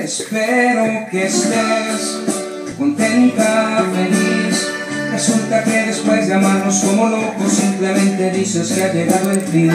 Espero que estés contenta, feliz. Resulta que después de amarnos como locos simplemente dices que ha llegado el fin.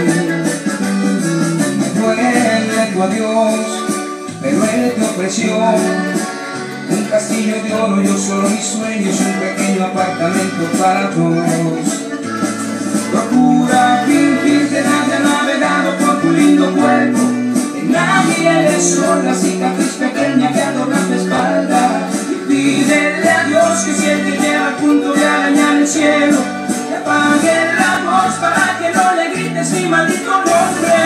Me duele tu adiós, pero él te ofreció un castillo de oro, yo solo mis sueños, un pequeño apartamento para dos. Procura fingir que nadie ha navegado por tu lindo cuerpo, que nadie eres, solo la cicatriz pequeña que adorna tu espalda. Y pídele a Dios que si él te lleva al punto de arañar el cielo, que apague la voz para que no le grites mi maldito nombre.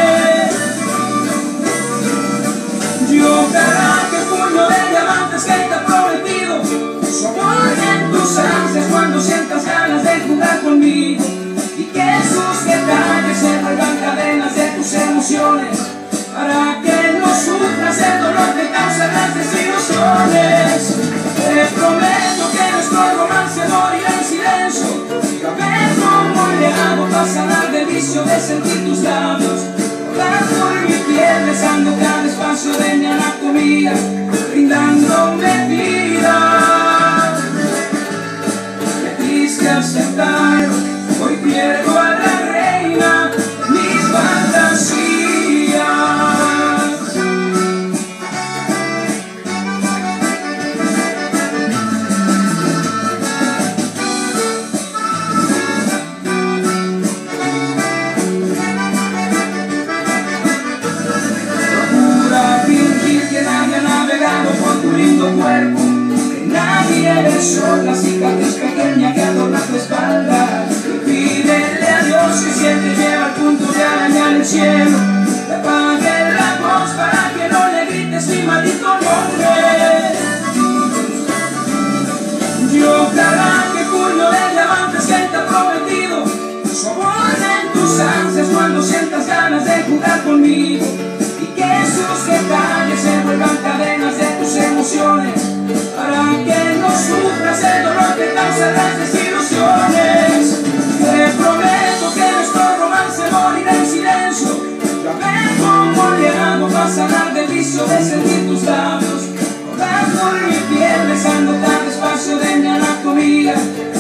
Yo cada que puño de diamantes que te ha prometido, soporten tus ansias cuando sientas ganas de jugar conmigo, y que sus detalles se vuelvan cadenas de tus emociones, para que no sufras el dolor que causan las desilusiones. Te prometo que nuestro romance morirá en silencio, y a ver cómo le hago para sanar del vicio de sentir tus labios rodar por mi piel, besando cada espacio de mi anatomía, brindándome vida. Qué triste aceptar, hoy pierdo a la reina de mis fantasías. Por tu lindo cuerpo, que nadie eres, solo la cicatriz pequeña que adorna tu espalda. Y pídele a Dios que si él te lleva al punto de arañar el cielo, te apague la voz para que no le grites mi maldito nombre. Yo cada que puño de diamantes que te ha prometido, soporten tus ansias cuando sientas ganas de jugar conmigo, y que sus detalles se vuelvan cadenas de tus emociones, para que no sufras el dolor que causan las desilusiones. Te prometo que nuestro romance morirá en silencio, y a ver cómo le hago para sanar del vicio de sentir tus labios rodar por mi piel, besando cada espacio de mi anatomía,